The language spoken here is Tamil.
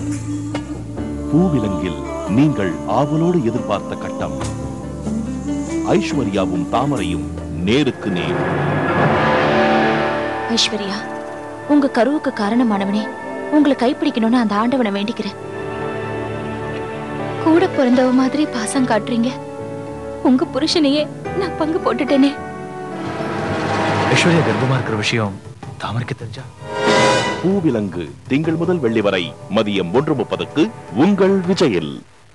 பூவிலங்கில் நீங்கள் ஆவலோடு எதிர்பார்த்த கட்டம். ஐஸ்வர்யாவும் தாமரையும் நேருக்கு நேர். ஐஸ்வர்யா, உங்க கருவுக்கு காரணமானவனே உங்களை கைப்பிடிக்கணும்னு அந்த ஆண்டவனை வேண்டிக்கிறேன். கூட பிறந்தவ மாதிரி பாசம் காட்டுறீங்க. உங்க புருஷனையே நான் பங்கு போட்டுட்டேனே. ஐஸ்வர்யா கர்ப்பமா இருக்கிற விஷயம் தாமரைக்கு தெரிஞ்சா? பூவிலங்கு திங்கள் முதல் வெள்ளி வரை மதியம் 1:30க்கு உங்கள் விஜயில்.